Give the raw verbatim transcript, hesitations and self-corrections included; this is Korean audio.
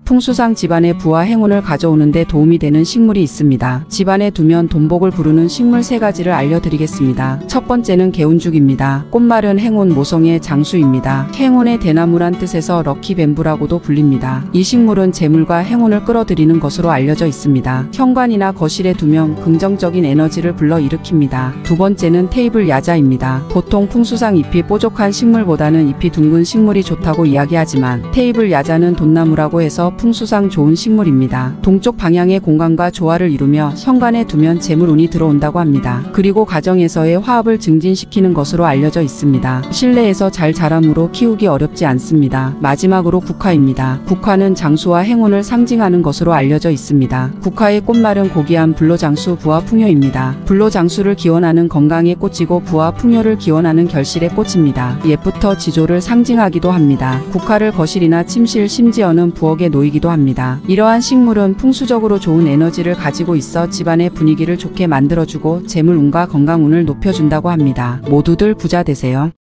풍수상 집안의 부와 행운을 가져오는 데 도움이 되는 식물이 있습니다. 집안에 두면 돈복을 부르는 식물 세 가지를 알려드리겠습니다. 첫 번째는 개운죽입니다. 꽃말은 행운 모성의 장수입니다. 행운의 대나무란 뜻에서 럭키뱀부라고도 불립니다. 이 식물은 재물과 행운을 끌어들이는 것으로 알려져 있습니다. 현관이나 거실에 두면 긍정적인 에너지를 불러일으킵니다. 두 번째는 테이블 야자입니다. 보통 풍수상 잎이 뾰족한 식물보다는 잎이 둥근 식물이 좋다고 이야기하지만 테이블 야자는 돈나무라고 해서 풍수상 좋은 식물입니다. 동쪽 방향의 공간과 조화를 이루며 현관에 두면 재물운이 들어온다고 합니다. 그리고 가정에서의 화합을 증진시키는 것으로 알려져 있습니다. 실내에서 잘 자라므로 키우기 어렵지 않습니다. 마지막으로 국화입니다. 국화는 장수와 행운을 상징하는 것으로 알려져 있습니다. 국화의 꽃말은 고귀한 불로장수 부와 풍요입니다. 불로장수를 기원하는 건강의 꽃이고 부와 풍요를 기원하는 결실의 꽃입니다. 옛부터 지조를 상징하기도 합니다. 국화를 거실이나 침실 심지어는 부엌에 놓이기도 합니다. 이러한 식물은 풍수적으로 좋은 에너지를 가지고 있어 집안의 분위기를 좋게 만들어주고 재물운과 건강운을 높여준다고 합니다. 모두들 부자 되세요.